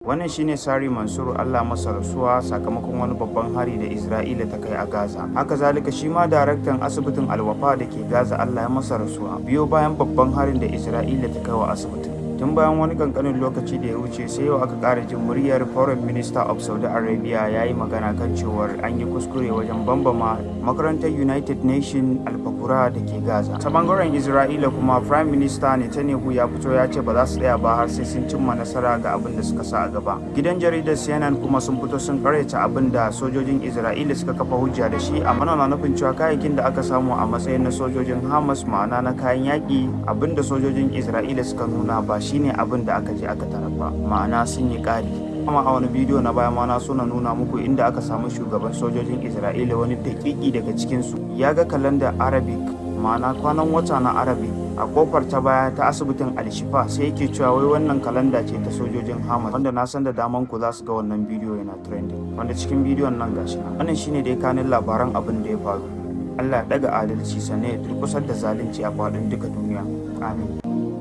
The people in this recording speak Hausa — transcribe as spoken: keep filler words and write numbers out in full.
Wannan shine Sari Mansur Allah masa rasuwa sakamakon wani babban hari da Isra'ila ta kai a Gaza. Haka zalika shi ma daraktan asibitin Al-Wafa da ke Gaza Allah ya masa rasuwa biyo bayan babban harin da Isra'ila ta kai wa asibitin. Tun bayan wani kankanin lokaci da ya wuce sai yau aka ƙara jin muryar Foreign Minister of Saudi Arabia ya yi magana kan cewar an yi kuskure wajen bambama makarantar United Nation Al-Fakura da ke Gaza. Ta bangaren Isra'ila kuma Prime Minister Netanyahu ya fito ya ce ba za su tsaya ba har sai sun cimma nasara ga abin da suka sa a gaba. Gidan jaridar C N N kuma sun fito sun karyata abin da sojojin Isra'ila suka kafa hujja da shi, amma na nufin cewa kayayyakin da aka samu a matsayin na sojojin Hamas ma'ana na kayan yaƙi abin da sojojin Isra'ila suka nuna ba shine abin da aka je aka tarar ba, ma'ana sun yi ƙari. Kuma a wani bidiyo na baya ma na so na nuna muku inda aka samu shugaban sojojin Isra'ila wani daƙiƙi daga cikinsu ya ga kalandar Arabic ma'ana kwanan wata na Arabic a kofar ta baya ta asibitin Al-Shifa, sai yake cewa wai wannan kalanda ce ta sojojin Hamas, wanda na san da daman ku za su ga wannan bidiyo yana trending, wanda cikin bidiyon nan gashi wannan shine dai kanin labaran abin da ya faru. Allah ya daga adalci sannan ya durƙusar da zalunci a faɗin duka duniya. Amin.